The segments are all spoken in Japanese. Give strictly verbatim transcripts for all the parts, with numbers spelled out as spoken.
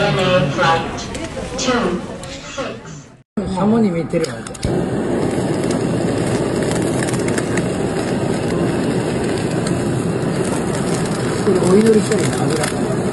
ハモに見てるわけ。これお祈りしたりな、油。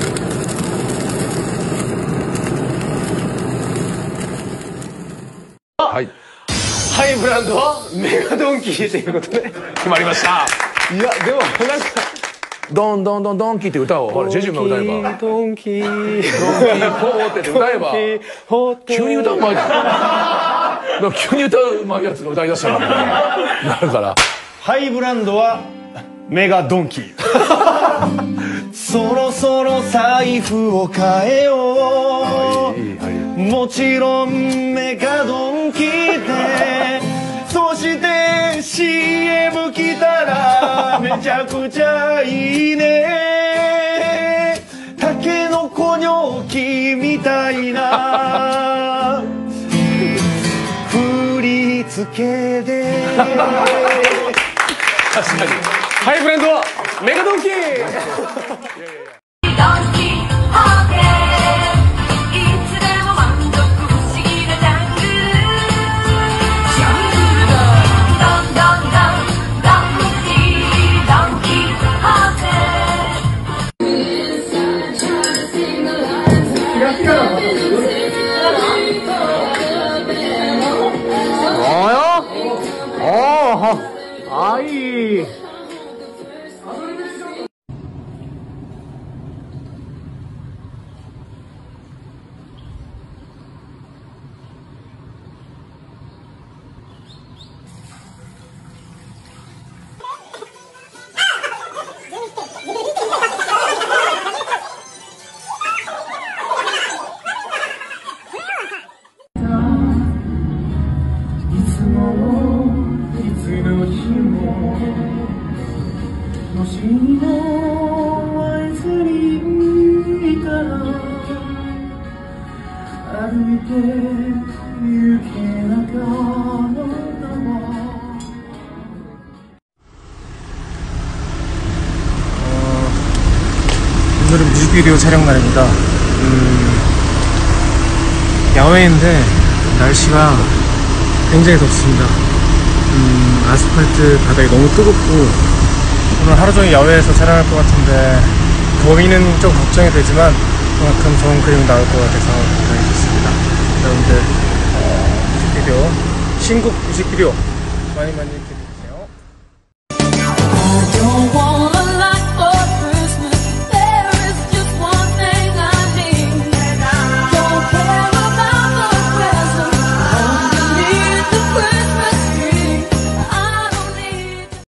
はい。ハイブランドはメガドンキーということで決まりました。いやでもなんかドンドンドンドンキーって歌をほらジェジュンが歌えばドンキードンキーホーって歌えば急に歌うまい急に歌うまいやつが歌い出したのなるから。 ハイブランドはメガドンキー。そろそろ財布を変えよう。もちろんメガドンキーで、そして シーエム 来たらめちゃくちゃいいね。タケノコニョキみたいな振り付けで確かにハイブランドはメガドンキー。 あい。もしも会えずにいたら歩いて行けなかったわ。 오늘은 뮤직비디오 촬영 날입니다. 음, 야외인데 날씨가 굉장히 덥습니다. 음, 아스팔트 바닥이 너무 뜨겁고 오늘 하루종일 야외에서 촬영할 것 같은데 더위는 좀 걱정이 되지만 그만큼 좋은 그림이 나올 것 같아서 굉장히 좋습니다. 여러분들 어, 뮤직비디오 신곡 뮤직비디오 많이 많이 기대해